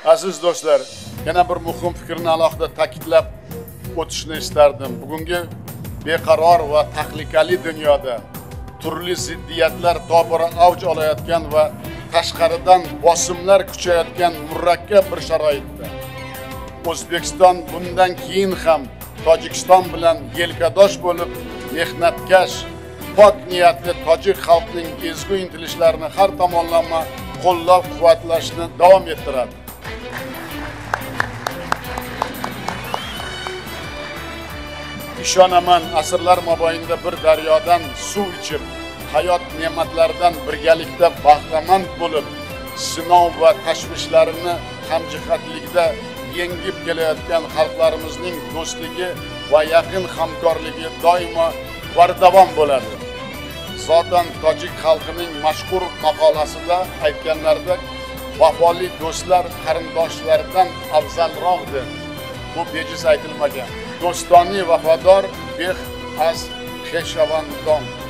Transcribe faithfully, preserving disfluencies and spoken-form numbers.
Aziz do'stlar, yana bir muhim fikrni alohida ta'kidlab o'tishni istardim. Bugungi beqaror va tahlikali dunyoda turli ziddiyatlar tobora avj olayotgan va tashqaridan bosimlar kuchayotgan murakkab bir sharoitda O'zbekiston bundan keyin ham Tojikiston bilan yelkadosh bo'lib, mehnatkash, pok niyatli tojik xalqining ezgu intilishlarini har tomonlama qo'llab-quvvatlashni davom ettiradi. Ishonaman, asrlar mobaynida bir daryodan suv ichib, hayot ne'matlaridan birgalikda bahramand bo'lib, sinov va tashvishlarini hamjihatlikda yengib kelayotgan xalqlarimizning do'stligi va yaqin hamkorligi doimo bardavom bo'ladi. Zotan tojik xalqining mashhur maqolasida aytganlaridek, vafoli do'stlar qarindoshlardan afzalroqdir. Bu bejiz aytilmagan. Do'stoni vafodor beh az xeshavandon.